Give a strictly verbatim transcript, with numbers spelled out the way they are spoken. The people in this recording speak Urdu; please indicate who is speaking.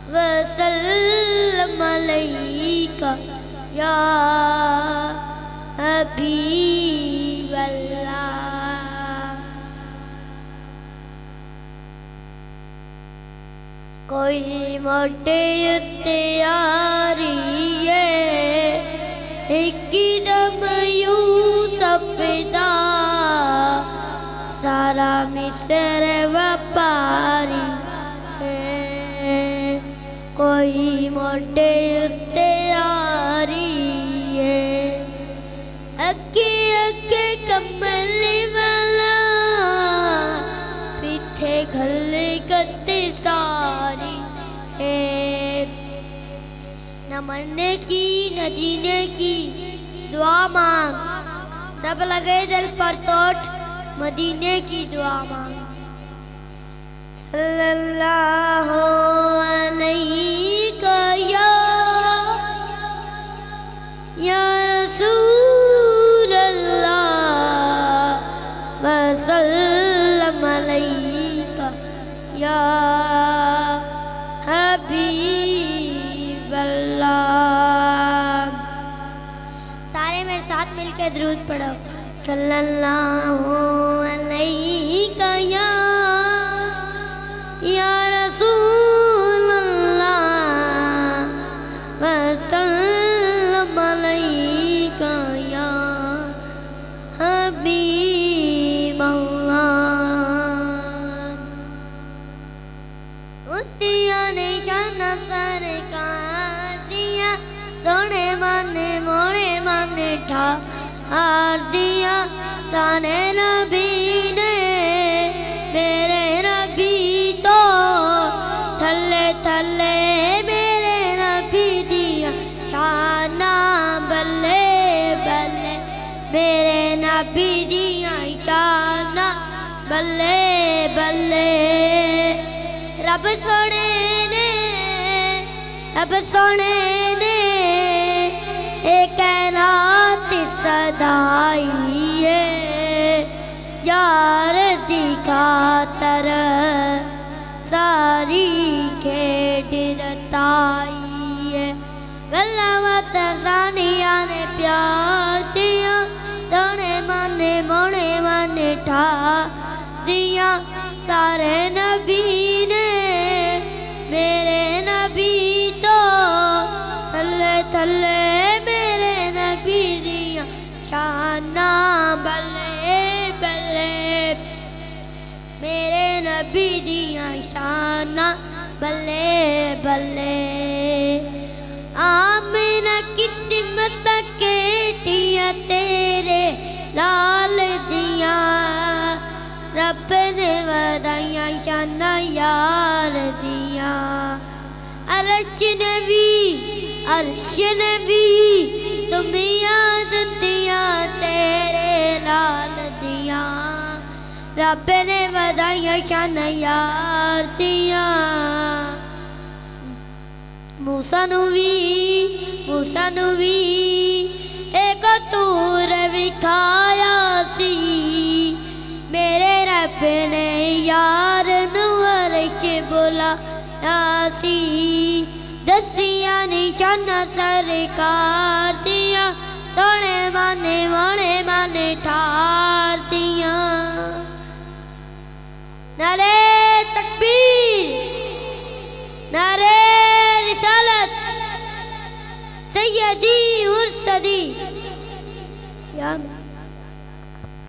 Speaker 1: وسلم علیک یا حبیب اللہ۔ کوئی موٹی تیاری ہے ایک دم یوسف دا، سارا مصر وپاری ہے۔ کوئی موٹی تیاری ہے اکے اکے کملی والا، پیٹھے گھلے کتے ساری ہے۔ نہ مرنے کی نہ جینے کی دعا مانگ، رب لگے دل پر توٹ مدینے کی دعا مانگ۔ صلی اللہ علیہ یا یا رسول اللہ، وسلم علیک یا حبیب اللہ۔ سارے میرے ساتھ مل کے درود پڑھو۔ صلی اللہ علیہ یا یا رسول اللہ، وسلم علیک یا حبیب اللہ۔ اتیا نشان سرکار دیا، سونے مانے موڑے مانے ٹھار دیا، سانے نبی نے میرے نبی تو تھلے تھلے میرے نبی دیا شانہ، بلے بلے میرے نبی دیا شانہ، بلے بلے۔ رب سونے نے رب سونے نے ایک کائنات صدائی ہے، یار دی خاطر ساری کھیڑ رتائی ہے۔ غلامت ثانیہ نے پیار دیا، سونے مانے موڑے مانے ٹھا دیا، سارے نبی نے میرے نبی تو تھلے تھلے میرے نبی دیا شانہ، بلے بلے میرے نبی دیا شانہ، بلے بلے۔ آمینہ قسمت کیٹیا تیرے لال دیا، رب نے ودائیاں شانہ یار دیا۔ عرش نبی عرش نبی تم یاد دیا، تیرے لال دیا، رب نے ودائیاں شانہ یار دیا۔ موسیٰ نوی موسیٰ نوی ایک تور وکھایا سی، میرے رب نے یار نو عرش بلایا سی، دسیا نشانہ سرکار دیا، سونے مانے موڑے مانے ٹھار دیا۔ نعرہ تکبیر، نعرہ رسالت، سیدی ارشدی یا